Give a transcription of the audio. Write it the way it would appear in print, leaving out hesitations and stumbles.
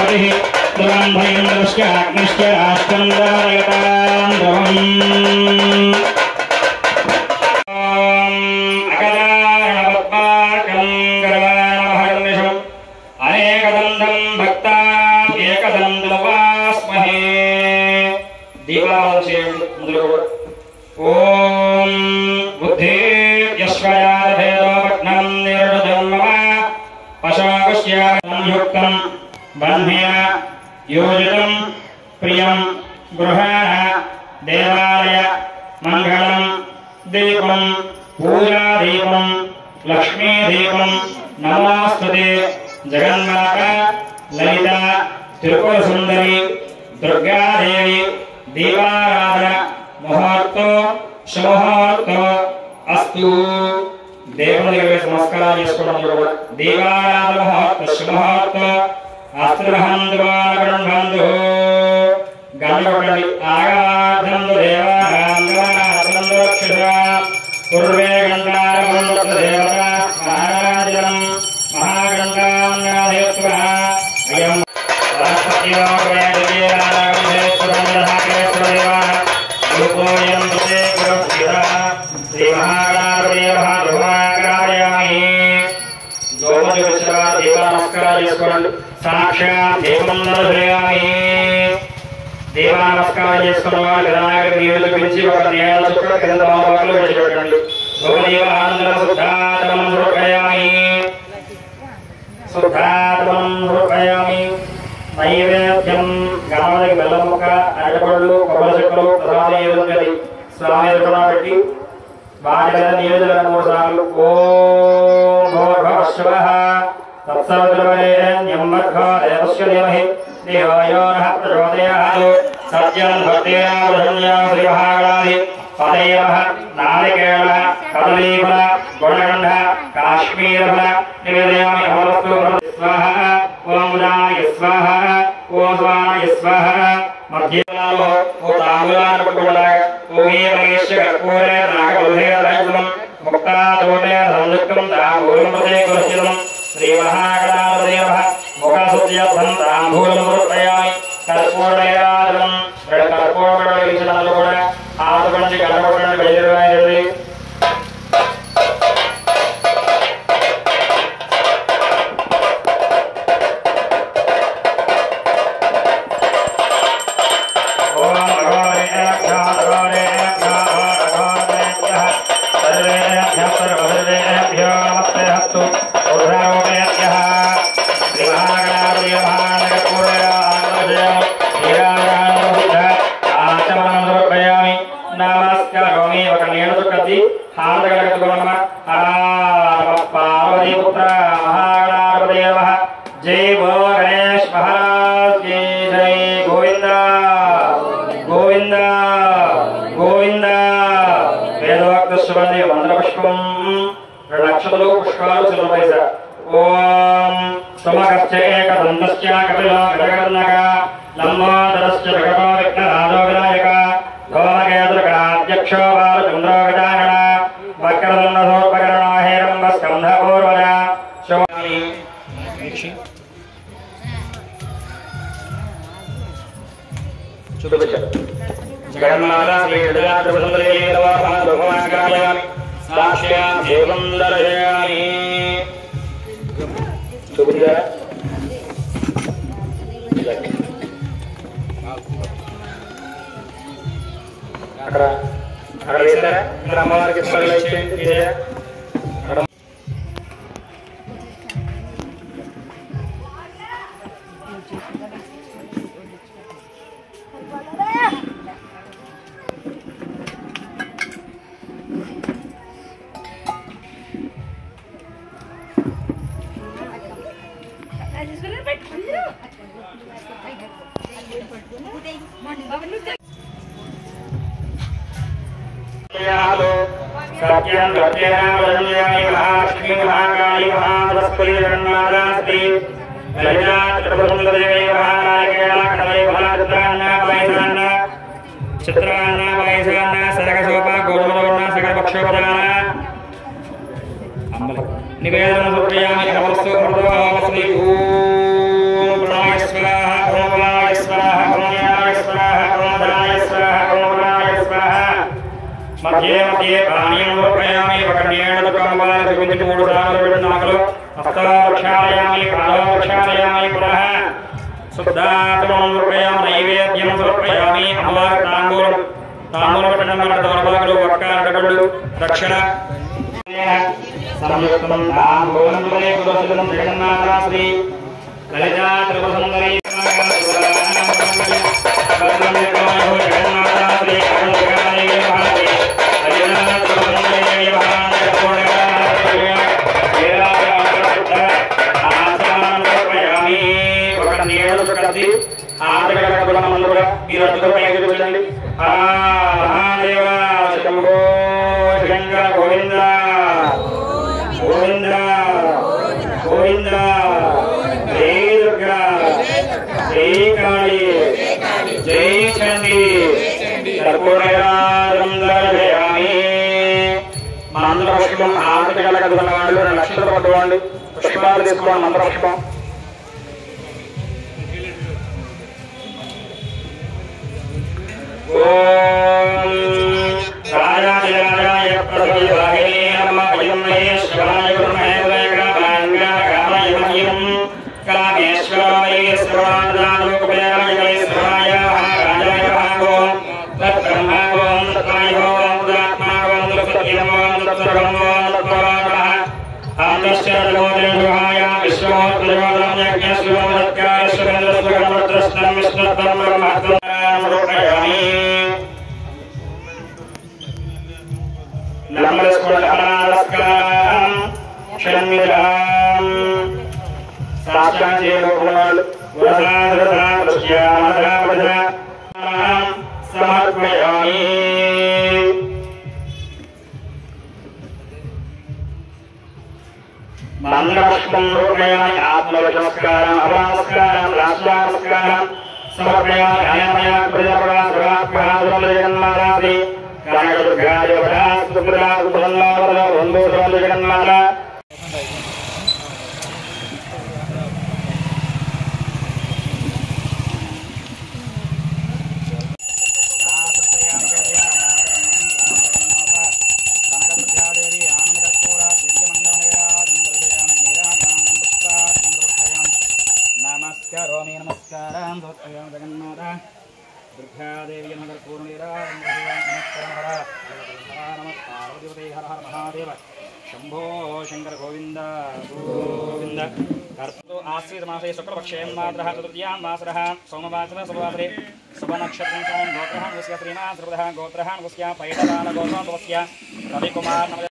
गतिः द्रवन्धयन्द्रश्च अग्निश्च राष्ट्रन्दारयतां द्रवम् अगदारणपद्मार्कं गर्वाणमहर्निशम् अनेकदन्तं भक्ताम् एकदन्तमुपास्महे दीपावलिशेषु ओम बुद्धि यस्वयाधेदो भग्नं निर्जन्मम पशुकुष्यं युक्तं बन्ध्या योजितं प्रियं गृहाः देवालय मंगलं दीपं पूजादीपं लक्ष्मीदीपं नमोस्तुते जगन्माता ललिता त्रिपुरसुन्दरी दुर्गादेवी दीपाराधना मुहूर्तो शुभमुहूर्तो अस्तु దేవునికి నమస్కారం చేసుకోవడం కూడా దీవారాధన ముహూర్త శుభముహూర్త అస్త్రహందువాగణబంధు గణపతి ఆగాధందు దేవారాధనందు రక్షిత పూర్వే గంధారమందు దేవత మహారాజనం మహాగంధాంగాదేశ్వర అయం రాష్ట్రయోగమే దివ్యేశ్వరందహాకేశ్వరదేవ రూపోయం తే గురుః శ్రీ మహాగణాధిపతయే భగవానాయ గోమతి విశ్వా దేవ నమస్కారం చేసుకోండి సాక్షాత్ దేవమందరయామి దేవ నమస్కారం చేసుకున్న వాళ్ళు వినాయకుడి నీళ్ళు పిలిచి ఒక నేల చుక్క కింద బాబాలు పెట్టండి గోదేవ ఆనందం శుద్ధాత్మం రూపయామి నైవేద్యం గణపతికి బెల్లం ముక్క అరటిపళ్ళు కొబ్బరి చెక్కలు ప్రసాదం స్వామి పెట్టి బాగా నివేదన 3 సార్లు ఓం భూర్భువః తత్సవితుర్వరేణ్యం భర్గో దేవస్య ధీమహి ధియో యో నః ప్రచోదయాత్ సత్యం భక్త్యా శ్రీ మహాగణాధి పదయః నారికేళ కదలీఫల గుణగంధ కాశ్మీరఫల నివేదయామి అమరస్తు స్వాహ ఓం ఉదాయ స్వాహ ఓం స్వాయ స్వాహ మధ్యలో ఓ తాంబూలాన్ని పట్టుకున్నాక ఓమే మహేశ్వర కర్పూరే నాగబుధేరజలం ముక్తాదోటే సంయుక్తం తాంబూలమృతే గురుశిలం శ్రీ మహాగణాధిపతయే ముఖశుద్ధ్యర్థం తాంబూలం సమర్పయామి కర్పూరనైవేద్యం కర్పూరం వెలిగించినందుకు కూడా ఆతుపంచి గణపతిని బయలుదేరి जय बोलो गणेश महाराज की जय गोविंद गोविंद गोविंद वेदवाक्य सुबंधि मंत्र पुष्पम लक्षलो पुष्पाలు సులభైస ఓం సమగచ్చ ఏకదంతస్య కపిలో గణగణనక లంబోదరస్య జగతో విఘ్నరాజో వినాయక గోమకేతుర్గణాధ్యక్షో బాలచంద్రో గజానన వక్రదండోపకరణో హేరంబ స్కంధపూర్వజ శోభామి జగన్మాతా శ్రీ జగన్నాథ సాక్ష్యాత్ దేవం దర్శయామి అక్కడ అక్కడ వేసారా ఇక్కడ అమ్మవారికి सत्यं सत्यनारायणाय महालक्ष्मी महाकाली महाबृहस्पति जगन्नाथास्ति ललिता त्रिपुरसुन्दरी महानायकेला कटवै फलाचित्रान्ना वैशान्ना चित्रान्ना वैशान्ना सरकशोभा गौरवर्ण सकलपक्षोपदाना निवेदनं समर्पयामि नमस्तु मृदो वसति ओम प्रणय स्वाहा मध्ये मध्ये पानीयं समर्पयामि वकर्णेन कामाय कुंजित मूढालो विनाकलो हस्ताक्षालयामि कालाक्षालयामि पुनः शुद्धात्मं समर्पयामि नैवेद्यं समर्पयामि ताम्बूलपट्टनमर्दवरभागलो वक्कारकटुळु दक्षिण संयुक्तं ताम्बूलं वदे कुलसुतं जगन्नाथास्ति ललिता त्रिपुरसुन्दरी మంత్రపుష్పం ఆరతి కలగదుకున్న వాళ్ళు 2 లక్షలు పట్టుకోండి. పుష్పాలు తీసుకోండి. మంత్రపుష్పం ఓం రాజాయ ప్రసవివాహినే నమః యమేశ్వరాయ గురుమహేంద్రాయ కామేశ్వరాయ సర్వాంగాలోకయాయ ఈశ్వరాయ రాజాయ భాగో తత్బ్రహ్మోం తత్మయోం తదాత్మావం తత్సత్యం తత్సర్వం తత్పరాత్మః ఆమశ్చర్యోజాయ విశ్వోత్రయోగం యజ్ఞస్వం సత్కాశ్వరస్వగమద్రష్టం విష్ణుతం బ్రహ్మత్వం రూపయామి నమస్కారం క్షణమిదాం సాక్షాత్కారాలు సమర్పయామి. మంత్రపుష్పం రూపయామి. ఆత్మనమస్కారం అపనమస్కారం రాష్ట్రనమస్కారం సమర్పయామి. అయమయ ప్రజాపరాధి కనకదుర్గాయ వందో జగన్మాత दुर्गादेवी नगर महादेव शंभो शंकर गोविंद गोविंद आश्रित मासे शुक्लपक्षे मात्रः चतुर्थ्यां वासरः सोमवासरः शुभवासरे शुभनक्षत्रं गोत्रः श्रीमान् सर्वतः गोत्रः पैठकाल गोत्रः रविकुमार